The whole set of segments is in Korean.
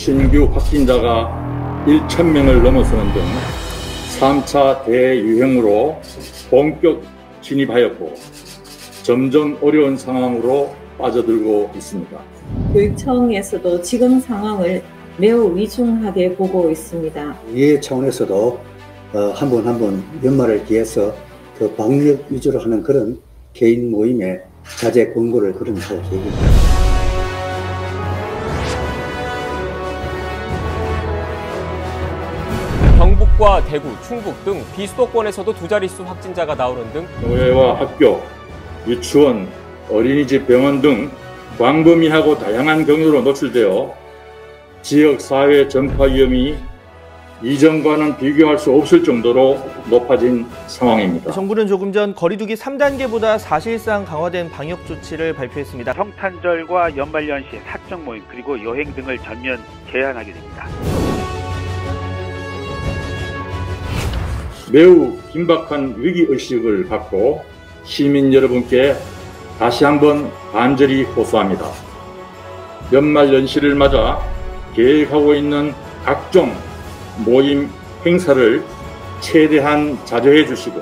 신규 확진자가 1,000명을 넘어서는 등 3차 대유행으로 본격 진입하였고 점점 어려운 상황으로 빠져들고 있습니다. 교육청에서도 지금 상황을 매우 위중하게 보고 있습니다. 이 차원에서도 한 번 한 번 연말을 기해서 그 방역 위주로 하는 그런 개인 모임에 자제 권고를 그러면서 계획입니다. 경북과 대구, 충북 등 비수도권에서도 두 자릿수 확진자가 나오는 등 교회와 학교, 유치원, 어린이집, 병원 등 광범위하고 다양한 경로로 노출되어 지역 사회 전파 위험이 이전과는 비교할 수 없을 정도로 높아진 상황입니다. 정부는 조금 전 거리두기 3단계보다 사실상 강화된 방역 조치를 발표했습니다. 성탄절과 연말연시, 사적 모임 그리고 여행 등을 전면 제한하게 됩니다. 매우 긴박한 위기의식을 갖고 시민 여러분께 다시 한번 간절히 호소합니다. 연말연시를 맞아 계획하고 있는 각종 모임 행사를 최대한 자제해 주시고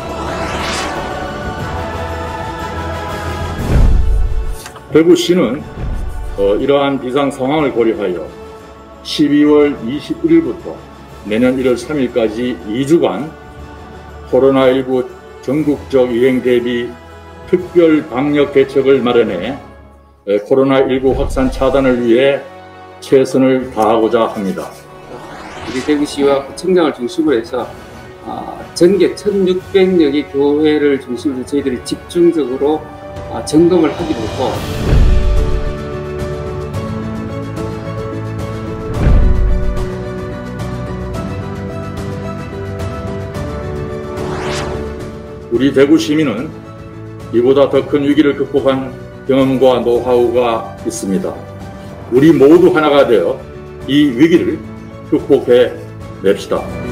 대구시는 이러한 비상 상황을 고려하여 12월 21일부터 내년 1월 3일까지 2주간 코로나19 전국적 유행 대비 특별 방역 대책을 마련해 코로나19 확산 차단을 위해 최선을 다하고자 합니다. 우리 대구시와 구청장을 중심으로 해서 전개 1,600여개 교회를 중심으로 저희들이 집중적으로 점검을 하기로 했고 우리 대구 시민은 이보다 더 큰 위기를 극복한 경험과 노하우가 있습니다. 우리 모두 하나가 되어 이 위기를 극복해 냅시다.